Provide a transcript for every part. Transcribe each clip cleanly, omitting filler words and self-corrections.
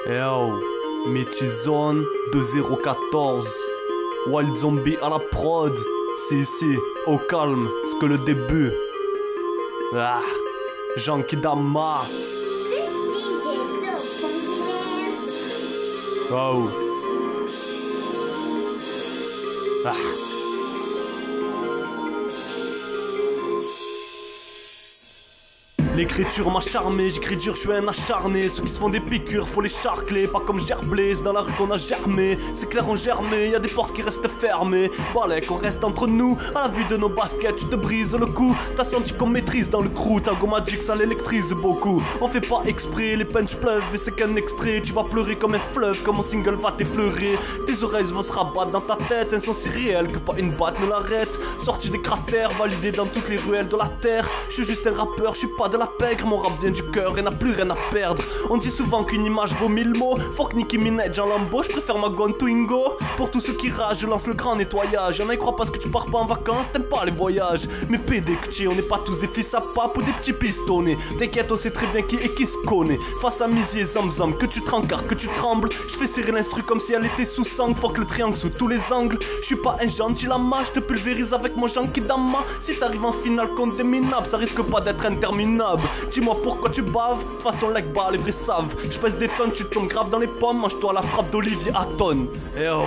Yo, Mitchison 2014. Wild Zombie à la prod. Si, au calme, c'est que le début. Ah, Jean Kidama. Wow. Ah. L'écriture m'a charmé, j'écris dur, je suis un acharné. Ceux qui se font des piqûres, faut les charcler. Pas comme Gerblé, c'est dans la rue qu'on a germé. C'est clair, on germé, y'a des portes qui restent fermées. Balai qu'on reste entre nous, à la vue de nos baskets, tu te brises le cou. T'as senti qu'on maîtrise dans le crew, ta go magic ça l'électrise beaucoup. On fait pas exprès, les punch pleuvent et c'est qu'un extrait. Tu vas pleurer comme un fleuve, comme mon single va t'effleurer. Tes oreilles vont se rabattre dans ta tête, un son si réel que pas une batte ne l'arrête. Sorti des cratères, validé dans toutes les ruelles de la terre. Je suis juste un rappeur, je suis pas de la pègre, mon rap vient du cœur et n'a plus rien à perdre. On dit souvent qu'une image vaut 1000 mots. Fuck Nicki Minaj en Lambo, je préfère ma gonne Twingo. Pour tous ceux qui ragent, je lance le grand nettoyage. Y'en a qui croient parce que tu pars pas en vacances, t'aimes pas les voyages. Mais pédé que tu es, on n'est pas tous des fils à pape ou des petits pistonnés. T'inquiète, on sait très bien qui est qui se connaît. Face à Misier Zamzam, que tu trancards, que tu trembles. Je fais serrer l'instru comme si elle était sous sang. Fuck le triangle sous tous les angles. Je suis pas un gentil lama, je te pulvérise avec mon Jean Kidama. Si t'arrives en finale contre des minables, ça risque pas d'être interminable. Dis-moi pourquoi tu baves, de toute façon like bah les vrais savent. Je pèse des tonnes, tu tombes grave dans les pommes. Mange-toi la frappe d'Olivier Hatton. Eh oh.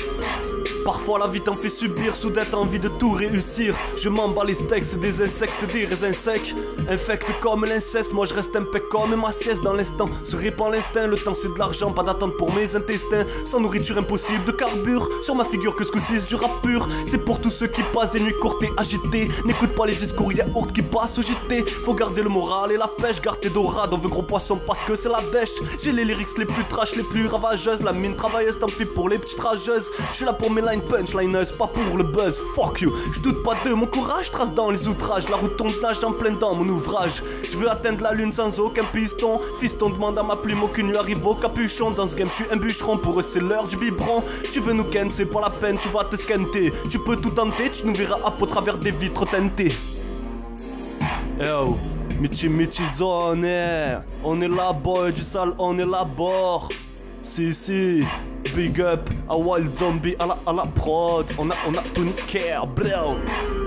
Parfois la vie t'en fait subir, soudain t'as envie de tout réussir. Je m'en bats les steaks, c'est des insectes, c'est des raisins secs. Infecte comme l'inceste, moi je reste impec comme ma sieste dans l'instant. Se répand l'instinct, le temps c'est de l'argent, pas d'attente pour mes intestins. Sans nourriture impossible de carbure, sur ma figure que ce coup-ci c'est du rap pur. C'est pour tous ceux qui passent des nuits courtes et agitées. N'écoute pas les discours yaourt qui passent au JT. Faut garder le moral et la pêche, garde tes dorades, on veut gros poisson parce que c'est la dèche. J'ai les lyrics les plus trash, les plus ravageuses. La mine travailleuse, tant pis pour les petites rageuses. Je suis là pour mes lines punchlineuse, pas pour le buzz, fuck you. Je doute pas de mon courage, trace dans les outrages. La route tourne, je nage en plein dans mon ouvrage. Je veux atteindre la lune sans aucun piston. Fiston demande à ma plume, aucune nuit arrive au capuchon. Dans ce game, je suis un bûcheron, pour eux c'est l'heure du biberon. Tu veux nous ken, c'est pas la peine, tu vas te scanter. Tu peux tout tenter, tu nous verras au travers des vitres teintées. Yo, Mitchison, on est là, boy, du sale, on est là, bord. Si, big up à Wild Zombie à la prod. On a tout niqué, bro.